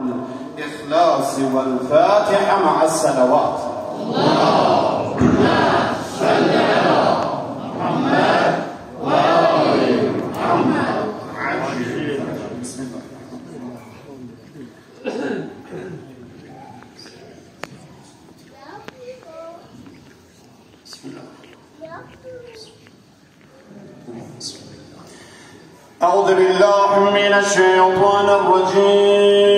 الإخلاص والفاتحة مع الصلوات. اللهم صل على محمد وآل محمد. بسم الله. أعوذ بالله من الشيطان الرجيم.